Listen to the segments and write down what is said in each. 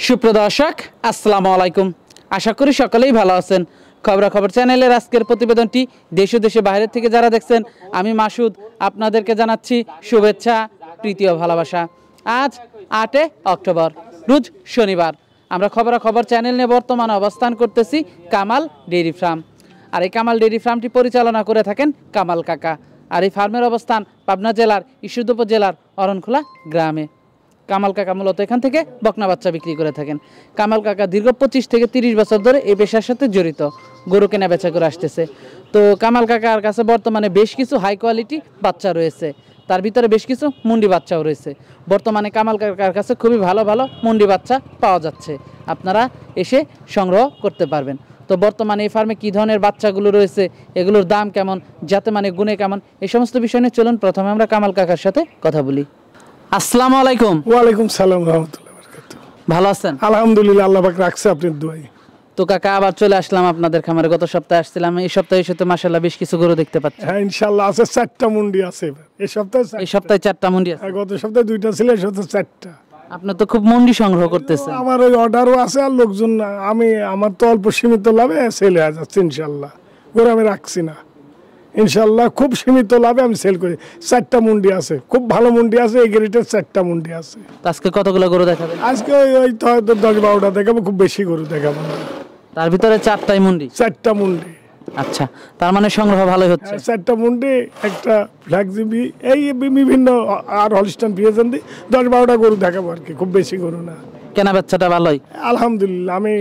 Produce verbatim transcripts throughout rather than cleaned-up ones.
সুপ্রদর্শক আসসালামু আলাইকুম, আশা করি সকলেই ভালো আছেন। খবরাখবর চ্যানেলের আজকের প্রতিবেদনটি দেশ ও দেশের বাইরে থেকে যারা দেখছেন, আমি মাসুদ আপনাদেরকে জানাচ্ছি শুভেচ্ছা, প্রীতি ও ভালোবাসা। আজ আটই অক্টোবর, রোজ শনিবার। আমরা খবরাখবর চ্যানেল নিয়ে বর্তমানে অবস্থান করতেছি কামাল ডেইরি ফার্ম। আর এই কামাল ডেইরি ফার্মটি পরিচালনা করে থাকেন কামাল কাকা। আর এই ফার্মের অবস্থান পাবনা জেলার ঈশ্বরদী জেলার অরণখোলা গ্রামে। কামাল কাকা মূলত এখান থেকে বকনা বাচ্চা বিক্রি করে থাকেন। কামাল কাকা দীর্ঘ পঁচিশ থেকে তিরিশ বছর ধরে এই পেশার সাথে জড়িত, গরু কেনা বেচা করে আসতেছে। তো কামাল কাকার কাছে বর্তমানে বেশ কিছু হাই কোয়ালিটি বাচ্চা রয়েছে, তার ভিতরে বেশ কিছু মুন্ডি বাচ্চাও রয়েছে। বর্তমানে কামাল কাকার কাছে খুবই ভালো ভালো মুন্ডি বাচ্চা পাওয়া যাচ্ছে, আপনারা এসে সংগ্রহ করতে পারবেন। তো বর্তমানে এই ফার্মে কী ধরনের বাচ্চাগুলো রয়েছে, এগুলোর দাম কেমন, যাতে মানে গুণে কেমন, এই সমস্ত বিষয় নিয়ে চলুন প্রথমে আমরা কামাল কাকার সাথে কথা বলি। আসসালামু আলাইকুম। ওয়ালাইকুম সালাম রাহমাতুল্লাহি ওয়া বারাকাতুহু। ভালো আছেন? আলহামদুলিল্লাহ, আল্লাহ পাক রাখছে আপনার দোয়াই। তো কাকা আবার চলে আসলাম আপনাদের খামারে। গত সপ্তাহে আসছিলাম, এই সপ্তাহে এসে তো মাশাআল্লাহ বেশ কিছু গরু দেখতে পাচ্ছি। হ্যাঁ, ইনশাআল্লাহ আছে চারটা মুন্ডি আছে এবার। এই সপ্তাহে এই সপ্তাহে চারটা মুন্ডি আছে। গত সপ্তাহে দুইটা ছিল, এই সপ্তাহে চারটা। আপনি তো খুব মুন্ডি সংগ্রহ করতেছেন। আমার ওই অর্ডারও আছে, আর লোকজন আমি আমার তো অল্প সীমিত লাভে সেল হয়ে যাচ্ছে ইনশাআল্লাহ। গরু আমি রাখছি না ইনশাআল্লাহ, খুব সীমিত লাভে আমি সেল করি। চারটা মুন্ডি আছে, খুব ভালো মুন্ডি আছে, এই গ্রেটের চারটা মুন্ডি আছে। আজকে কতগুলো গরু দেখাবেন? আজকে ওই ওই তো হয়তো দশ বারোটা দেখাবো, খুব বেশি গরু দেখাবো না। তার ভিতরে চারটাই মুন্ডি? চারটা মুন্ডি। আচ্ছা, তার মানে সংগ্রহ ভালোই হচ্ছে। চারটা মুন্ডি, একটা ফ্ল্যাগ জিবি, এই বিভিন্ন আর হলিস্টান ফিয়েছেন দি দশ বারোটা গরু দেখাবো আর কি, খুব বেশি গরু না। কেনা বেচাটা ভালোই আলহামদুলিল্লাহ, আমি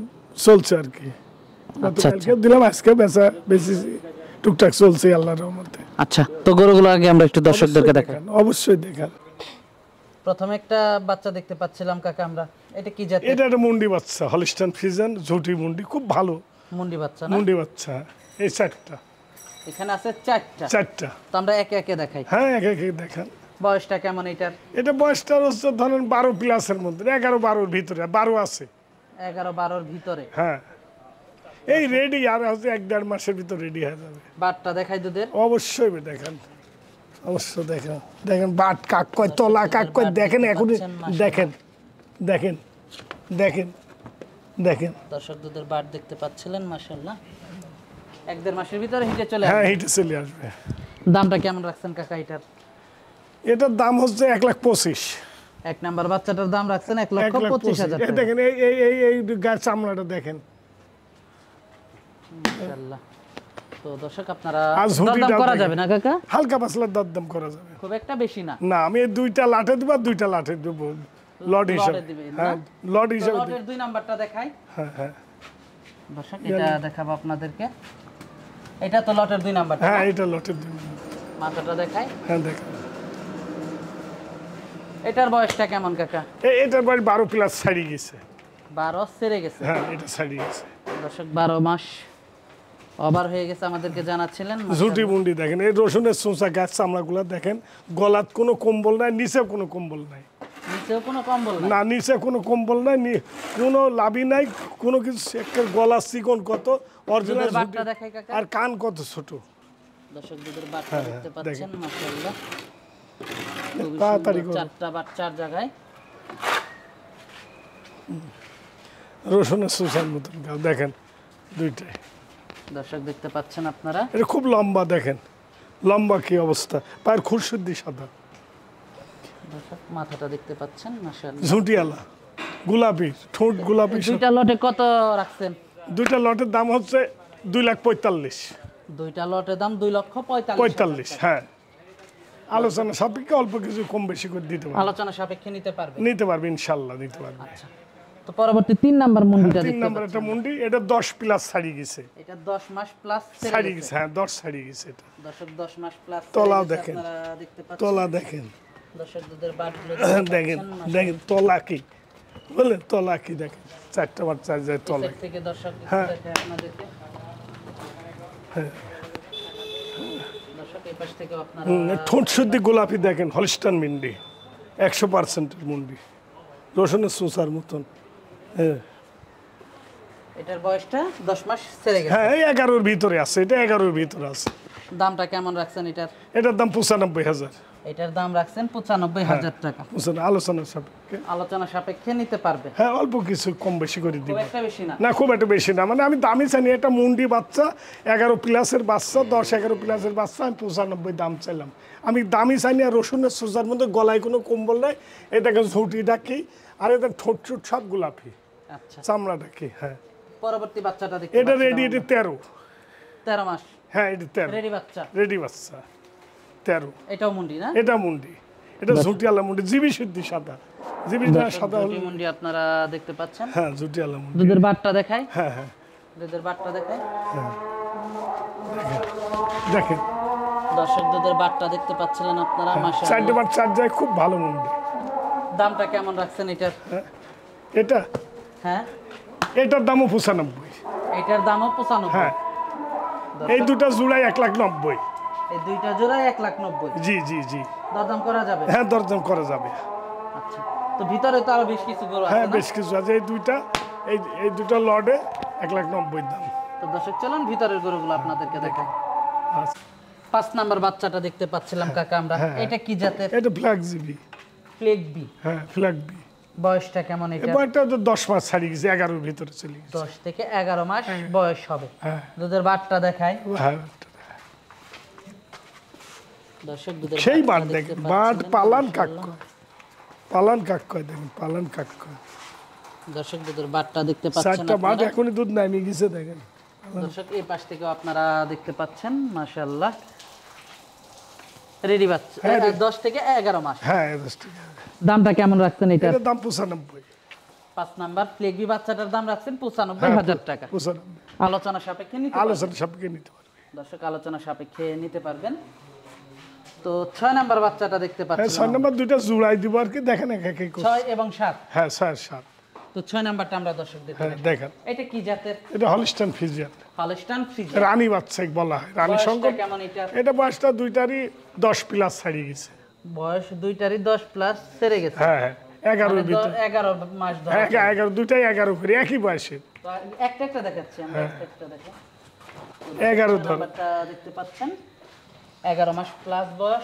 চলছে আর কি। আচ্ছা আচ্ছা, দিলাম আজকে বেচা বেশি টুকটাক চলছে আল্লাহর রহমতে। আচ্ছা, তো গরুগুলো আগে আমরা একটু দর্শকদেরকে দেখাই। অবশ্যই দেখান। প্রথমে একটা বাচ্চা দেখতে পাচ্ছিলাম কাকা আমরা, এটা কি জাতের? এটা একটা মুন্ডি বাচ্চা, হলিস্টান ফ্রিজিয়ান ঝুটি মুন্ডি, খুব ভালো মুন্ডি বাচ্চা না? মুন্ডি বাচ্চা। এই চারটা এখানে আছে চারটা। চারটা তো আমরা একে একে দেখাই। হ্যাঁ, একে একে দেখান। বয়সটা কেমন এটার? এটা বয়সটা হচ্ছে ধরেন বারো প্লাসের মধ্যে, এগারো বারোর ভিতরে, বারো আছে। এগারো বারোর ভিতরে? হ্যাঁ, এই রেডি, আর হচ্ছে এক দেড় মাসের ভিতর রেডি হয়ে যাবে। বাটটা দেখাই দুধের? অবশ্যই দেখেন, অবশ্যই দেখেন। দেখেন বাট কাক কয়, তলা কাক কয়, দেখেন এখন দেখেন দেখেন দেখেন দেখেন দর্শক দুধের বাট দেখতে পাচ্ছিলেন, মাশাআল্লাহ এক দেড় মাসের ভিতরে হিটে চলে হ্যাঁ, আসবে। হিটে চলে আসবে। দামটা কেমন রাখছেন কাকা এটার? এটার দাম হচ্ছে এক লাখ পঁচিশ। এক নাম্বার বাচ্চাটার দাম রাখছেন এক লক্ষ পঁচিশ হাজার টাকা। দেখেন এই এই এই এই গায়ের চামড়াটা দেখেন, মাশাআল্লাহ। তো দর্শক আপনারা আজ হুডি দরদাম দাম করা দেখেন। যাবে না কাকা? হালকা পাতলা দরদাম করা যাবে, খুব একটা বেশি না। না আমি এই দুইটা লাঠে দিব, আর দুইটা লাঠে দেব লট হিসাবে। হ্যাঁ, লট হিসাবে। লটের দুই নাম্বারটা দেখাই। হ্যাঁ হ্যাঁ দর্শক এটা দেখাবো আপনাদেরকে। এটা তো লটের দুই নাম্বার। হ্যাঁ, এটা লটের দুই। মাথাটা দেখাই। হ্যাঁ দেখেন। এটার বয়সটা কেমন কাকা? এটার বাড়ি বারো প্লাস ছাড়িয়ে গেছে। বারো সেরে গেছে? হ্যাঁ, এটা ছাড়িয়ে গেছে। দর্শক বারো মাস ওভার হয়ে গেছে আমাদেরকে জানাচ্ছিলেন। ঝুটি মুন্ডি দেখেন, এই রসুনের চোঁচা গাছ চামড়াগুলো দেখেন, গলাত কোনো কম্বল নাই, নিচে কোনো কম্বল নাই। নিচেও কোনো কম্বল নাই? না, নিচে কোনো কম্বল নাই, কোনো লাভই নাই, কোনো কিছু। একটা গলা চিকন কত, অরিজিনাল বাটটা দেখাই কাকা। আর কান কত ছোট। দর্শক দুধের বাটটা দেখতে পাচ্ছেন, মাশাআল্লাহ তাড়াতাড়ি চারটা বাট চার জায়গায়। রসুনের চোঁচার মতন গাছ দেখেন দুইটাই। দর্শক দেখতে পাচ্ছেন আপনারা, এটা খুব লম্বা, দেখেন লম্বা কি অবস্থা, পায়ের খুরশুদ্দি সাদা। দর্শক মাথাটা দেখতে পাচ্ছেন, মাশাআল্লাহ ঝুঁটিয়ালা, গোলাপি ঠোঁট, গোলাপি। দুইটা লটে কত রাখছেন? দুইটা লটের দাম হচ্ছে দুই লাখ পঁয়তাল্লিশ। দুইটা লটের দাম দুই লক্ষ পঁয়তাল্লিশ পঁয়তাল্লিশ হ্যাঁ, আলোচনা সাপেক্ষে অল্প কিছু কম বেশি করে দিতে পারবে। আলোচনা সাপেক্ষে নিতে পারবে? নিতে পারবে ইনশাল্লাহ, নিতে পারবে। আচ্ছা, তো পরবর্তী তিন নাম্বার মুন্ডিটা তিন দেখতে নাম্বার একটা মুন্ডি, এটা দশ প্লাস ছাড়িয়ে গেছে। এটা দশ মাস প্লাস ছাড়িয়ে গেছে, হ্যাঁ দশ ছাড়িয়ে গেছে। এটা দর্শক দশ মাস প্লাস। তলা দেখেন, আপনারা দেখতে পাচ্ছেন, তলা দেখেন। দর্শক দুধের বাটগুলো দেখেন দেখেন তলা কি, বলেন তলা কি দেখেন, চারটা বার চার যায় তলা থেকে। দর্শক হ্যাঁ দেখে আপনাদেরকে, হ্যাঁ দর্শক এই পাশ থেকে আপনারা ঠোঁট শুদ্ধি গোলাপি দেখেন, হলিস্টান মিন্ডি, একশো পার্সেন্টের মুন্ডি, রসুনের চোঁচার মতন। হ্যাঁ, এটার বয়সটা দশ মাস ছেড়ে গেছে। হ্যাঁ, এই এগারোর ভিতরে আছে, এটা এগারোর ভিতরে আছে। দামটা কেমন রাখছেন এটার? এটার দাম পঁচানব্বই হাজার। এটার দাম রাখছেন পঁচানব্বই হাজার টাকা। বুঝছেন, আলোচনা সাপেক্ষে আলোচনা সাপেক্ষে নিতে পারবে। হ্যাঁ, অল্প কিছু কম বেশি করে দিব। খুব একটা বেশি না। না, খুব একটা বেশি না, মানে আমি দামি চাইনি। এটা মুন্ডি বাচ্চা, এগারো প্লাসের বাচ্চা, দশ এগারো প্লাসের বাচ্চা, আমি পঁচানব্বই দাম চাইলাম। আমি দামি চাইনি। আর রসুনের সোজার মধ্যে গলায় কোনো কম্বল নাই, এটাকে ঝুঁটি ডাকি, আর এটা ঠোঁট চুট সব গোলাপি, আচ্ছা চামড়া ডাকি। হ্যাঁ, পরবর্তী বাচ্চাটা দেখতে এটা পাচ্ছি রেডি, আমরা। এটা তেরো তেরো মাস হ্যাঁ, এটা তেরো রেডি বাচ্চা। রেডি বাচ্চা তেরো। এটাও মুন্ডি না? এটা মুন্ডি, এটা ঝুটিয়ালা মুন্ডি, জিবি শুদ্ধি সাদা, জিবি না সাদা হলে। ঝুটি মুন্ডি আপনারা দেখতে পাচ্ছেন। হ্যাঁ, ঝুটিয়ালা মুন্ডি। দুধের বাটটা দেখায়। হ্যাঁ হ্যাঁ, দুধের বাটটা দেখায়। দেখেন দর্শক দুধের বাটটা দেখতে পাচ্ছিলেন আপনারা। চারটে মাশাআল্লাহ। বার চার যায়, খুব ভালো মুন্ডি। দামটা কেমন রাখছেন এটার? এটা হ্যাঁ, এটার দামও পঁচানব্বই। এটার দামও পঁচানব্বই। হ্যাঁ, এই দুটা জোড়ায় এক লাখ নব্বই। এই দুইটা জোড়ায় এক লাখ নব্বই। জি জি জি, দরদাম করা যাবে? হ্যাঁ, দরদাম করা যাবে। আচ্ছা, তো ভিতরে তো আরো বেশ কিছু গরু আছে হ্যাঁ, না? বেশ কিছু আছে। এই দুইটা, এই এই দুটা লডে এক লাখ নব্বই দাম। তো দর্শক চলুন ভিতরের গরুগুলো আপনাদেরকে দেখাই। আচ্ছা, পাঁচ নাম্বার বাচ্চাটা দেখতে পাচ্ছিলাম কাকা আমরা। এটা কি জাতের? এটা ফ্ল্যাগ জিবি। প্লেগ বি। হ্যাঁ, ফ্ল্যাগ বি। বয়সটা কেমন এটা? এবারটা তো দশ মাস ছাড়িয়ে গেছে, এগারোর ভিতরে চলে গেছে। দশ থেকে এগারো মাস বয়স হবে। হ্যাঁ দুধের বাটটা দেখায়। হ্যাঁ, দর্শক দুধের সেই বাটটা বাট দেখতে দেখেন, বাট পাচ্ছিলেন, পালান কাক মাশাআল্লাহ। কয়, পালান কাক কয়, দেখেন পালান কাক কয়। দর্শক দুধের বাটটা দেখতে পাচ্ছেন চারটা বাট আপনারা। এখনই দুধ নামিয়ে গেছে, দেখেন। দর্শক এই পাশ থেকে আপনারা দেখতে পাচ্ছেন, মাশাআল্লাহ। রেডি বাচ্চা, দশ থেকে এগারো মাস। হ্যাঁ, দশ টাকা। দামটা কেমন রাখছেন এটা? এটার দাম পঁচানব্বই। পাঁচ নাম্বার প্লেগবি বাচ্চাটার দাম রাখছেন পঁচানব্বই হাজার টাকা। পঁচানব্বই। আলোচনা সাপেক্ষে নিতে পারবেন। আলোচনা সবকে নিতে পারবে। দর্শক আলোচনা সাপেক্ষে নিতে পারবেন। তো ছয় নাম্বার বাচ্চাটা দেখতে হ্যাঁ, পাচ্ছেন। ছয় নম্বর দুইটা জোড়াই দিব আর কি, দেখেন এক এক করে। ছয় এবং সাত। হ্যাঁ, ছয় সাত। তো ছয় নাম্বারটা আমরা দর্শক দেখতে হ্যাঁ, দেখেন এটা কি জাতের? এটা হলিস্টান ফিজিয়ান, হলস্টাইন ফ্রিজিয়ান। রানী বাচ্চা বলা হয়, রানী বয়সটা শঙ্কর। কেমন এটা? এটা বয়সটা দুইটারই দশ প্লাস ছাড়িয়ে গেছে। বয়স দুইটারই দশ প্লাস সেরে গেছে। হ্যাঁ হ্যাঁ, এগারোর মানে দ- ভিতরে। এগারো মাস ধরে। হ্যাঁ, এগারো, দুইটাই এগারো করে, একই বয়সে তো একটা একটা দেখাচ্ছি আমরা, একটা একটা দেখো। এগারো ধর। নাম্বারটা দেখতে পাচ্ছেন, এগারো মাস প্লাস বয়স।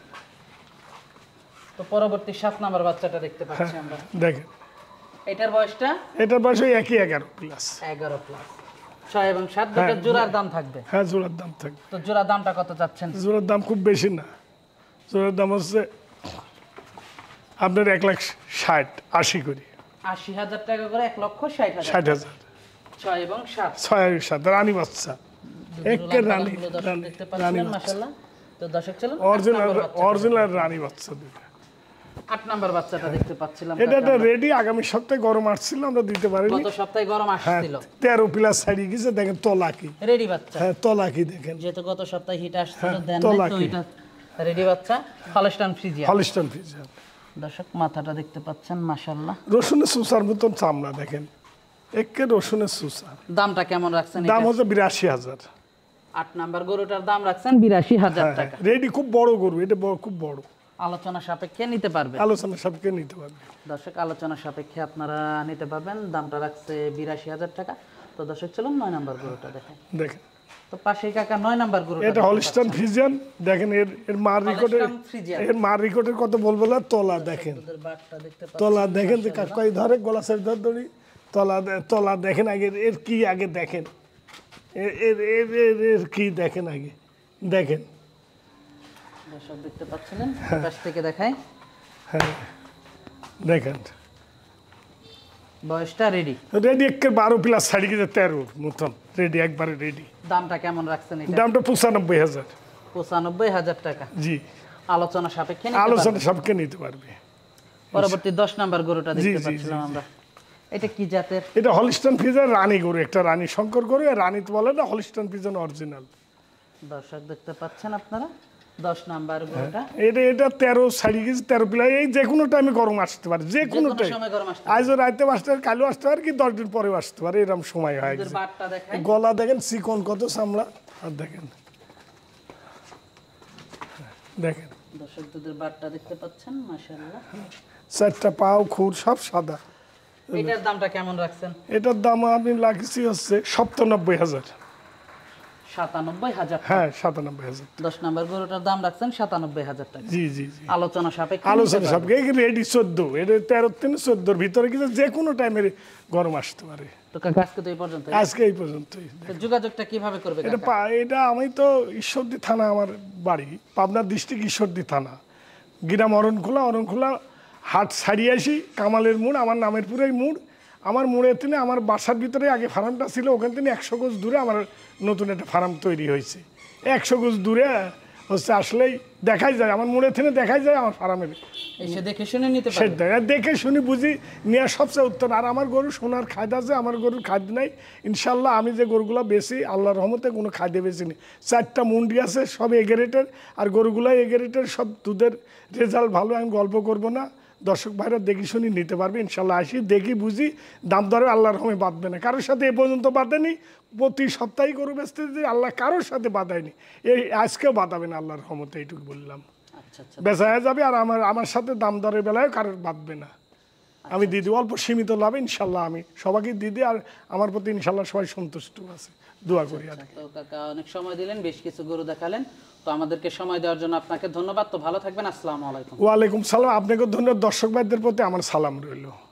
তো পরবর্তী সাত নাম্বার বাচ্চাটা দেখতে পাচ্ছি আমরা। দেখেন এটার বয়সটা এটার বয়স ওই একই এগারো প্লাস। এগারো প্লাস। ছয় এবং সাত দুটো জোড়ার দাম থাকবে। হ্যাঁ, জোড়ার দাম থাকবে। তো জোড়ার দামটা কত চাচ্ছেন? জোড়ার দাম খুব বেশি না, জোড়ার দাম হচ্ছে আপনার এক লাখ ষাট আশি করি, আশি হাজার টাকা করে, এক লক্ষ ষাট হাজার। ষাট হাজার। ছয় এবং সাত। ছয় সাত রানী বাচ্চা, একে রানী, দুধগুলো দর্শক রানী দেখতে রানী পাচ্ছেন, বাচ্চা, মাশাআল্লাহ। তো দর্শক চলুন অরিজিনাল অরিজিনাল রানী বাচ্চা দুটো। আট নাম্বার বাচ্চাটা দেখতে পাচ্ছিলাম এটা কাকা একটা আমরা। রেডি, আগামী সপ্তাহে গরম আসছিল, আমরা দিতে পারিনি। গত সপ্তাহে গরম হ্যাঁ, আসছিল। তেরো প্লাস ছাড়িয়ে গেছে, দেখেন তলা কি। রেডি বাচ্চা। হ্যাঁ, তলা কি দেখেন, যেহেতু গত সপ্তাহে হিট আসছিল, হ্যাঁ, দেন তলা নাই, তো কি। এটা রেডি বাচ্চা হলস্টাইন ফ্রিজিয়ান। Holstein Friesian. দর্শক মাথাটা দেখতে পাচ্ছেন, মাশাআল্লাহ। রসুনের সুসার মতন চামড়া, দেখেন একে রসুনের সুসার। দামটা কেমন রাখছেন দাম এটা? হচ্ছে বিরাশি হাজার। আট নাম্বার গরুটার দাম রাখছেন বিরাশি হাজার হ্যাঁ, টাকা। রেডি, খুব বড় গরু, এটা বড়, খুব বড়। আলোচনা সাপেক্ষে নিতে পারবে। আলোচনা সবকে নিতে পারবে। দর্শক আলোচনা সাপেক্ষে আপনারা নিতে পারবেন। দামটা রাখছে বিরাশি হাজার টাকা। তো দর্শক চলুন নয় নাম্বার গরুটা দেখেন। দেখেন তো পাশেই কাকা নয় নাম্বার গরুটা এটা হলিস্টান ফিজিয়ান, দেখেন এর এর মার রেকর্ডের, হলস্টাইন ফ্রিজিয়ান। এর মার রেকর্ডের কত বলবো না, তলা দেখেন, ওদের বাটটা দেখতে পাচ্ছেন, তলা দেখেন যে কাকাই ধরে গলা সাইড ধর ধরি, তলা দে- তলা দেখেন আগে, এর কি আগে দেখেন, এর এর এর এর এর কি দেখেন আগে, দেখেন। দর্শক দেখতে পাচ্ছিলেন, পাশ থেকে দেখায়। হ্যাঁ, দেখেন বয়সটা রেডি। রেডি একে বারো প্লাস ছাড়ি গেছে, তেরোর মতন রেডি, একবারে রেডি। দামটা কেমন রাখছেন এটা? দামটা পঁচানব্বই হাজার। পঁচানব্বই হাজার টাকা। জি, আলোচনা সাপেক্ষে নিতে আলোচনা পারবেন। সবকে নিতে পারবে। পরবর্তী দশ নাম্বার গরুটা জি, দেখতে জি, পাচ্ছিলাম জি, আমরা। এটা কি জাতের? এটা হলিস্টান ফিজান রানী গরু, একটা রানী শঙ্কর গরু, আর রানী তো বলে না, হলিস্টান ফিজান অরিজিনাল। দর্শক দেখতে পাচ্ছেন আপনারা, দশ নাম্বার গরুটা। এটা এটা তেরো ছাড়ি গেছে, তেরো প্লাই, এই যে কোনো টাইমে গরম আসতে পারে, যে কোনো যেকোনো টাইম। সময় গরম আসতে আজও রাতে আসতে পারে, কালও আসতে পারে, কি দশ দিন পরেও আসতে পারে, এরকম সময় হয় ওদের গেছে। বাটটা দেখায়। গলা দেখেন চিকন কত চামড়া, আর দেখেন দেখেন দর্শক দুধের বাটটা দেখতে পাচ্ছেন, মাশাআল্লাহ। চারটা পাও খুর সব সাদা। এটার দামটা কেমন রাখছেন? এটার দাম আমি লাগিয়েছি হচ্ছে সপ্তানব্বই হাজার। সাতানব্বই হাজার টাকা। হ্যাঁ সাতানব্বই হাজার। দশ নম্বর গরুটার দাম রাখছেন সাতানব্বই হাজার টাকা। জি জি জি। আলোচনা সাপেক্ষে আলোচনা সাপেক্ষে রেডি চোদ্দ, এটা তেরো থেকে চোদ্দোর ভিতরে কিন্তু যে কোনো টাইমে গরম আসতে পারে। তো কাকা আজকে তো এই পর্যন্ত, আজকে এই পর্যন্তই। তো যোগাযোগটা কিভাবে করবে এটা কাকা? পা- এটা আমি তো ঈশ্বরদী থানা আমার বাড়ি, পাবনা ডিস্ট্রিক্ট ঈশ্বরদী থানা, গ্রাম অরণখোলা। অরণখোলা হাট ছাড়িয়ে আসি, কামালের মোড়, আমার নামের পুরাই মোড়। আমার মোড়ের থেকে আমার বাসার ভিতরে আগে ফার্মটা ছিল, ওখান থেকে একশো গজ দূরে আমার নতুন একটা ফার্ম তৈরি হয়েছে। একশো গজ দূরে হচ্ছে আসলেই দেখাই যায়, আমার মোড়ের থেকে দেখাই যায় আমার ফার্মের। এসে দেখে শুনে নিতে পারবে। সেটা দেখে শুনি বুঝি নেওয়া সবচেয়ে উত্তম। আর আমার গরু সোনার খাদ্য আছে, আমার গরুর খাদ্য নাই ইনশাল্লাহ। আমি যে গরুগুলো বেশি আল্লাহর রহমতে কোনো খাদ্য বেশি নেই। চারটা মুন্ডি আছে, সব এগারেটের, আর গরুগুলো এগারেটের, সব দুধের রেজাল্ট ভালো। আমি গল্প করব না, দর্শক ভাইরা দেখি শুনি নিতে পারবে ইনশাল্লাহ। আসি দেখি বুঝি, দাম দরে আল্লাহর রহমে বাঁধবে না, কারোর সাথে এ পর্যন্ত বাঁধেনি। প্রতি সপ্তাহে গরু বেচতে যে আল্লাহ কারোর সাথে বাঁধায়নি, এই আজকেও বাঁধাবে না আল্লাহর রহমতে, এইটুকু বললাম। আচ্ছা আচ্ছা, বেচা হয়ে যাবে, আর আমার আমার সাথে দাম দরের বেলায় কারোর বাঁধবে না। আমি দিদি অল্প সীমিত লাভে ইনশাল্লাহ আমি সবাইকে দিদি, আর আমার প্রতি ইনশাল্লাহ সবাই সন্তুষ্ট আছে, দোয়া করি আর কি। তো কাকা অনেক সময় দিলেন, বেশ কিছু গরু দেখালেন, তো আমাদেরকে সময় দেওয়ার জন্য আপনাকে ধন্যবাদ। তো ভালো থাকবেন, আসসালামু আলাইকুম। ওয়ালাইকুম সালাম, আপনাকে ধন্যবাদ। দর্শক ভাইদের প্রতি আমার সালাম রইল।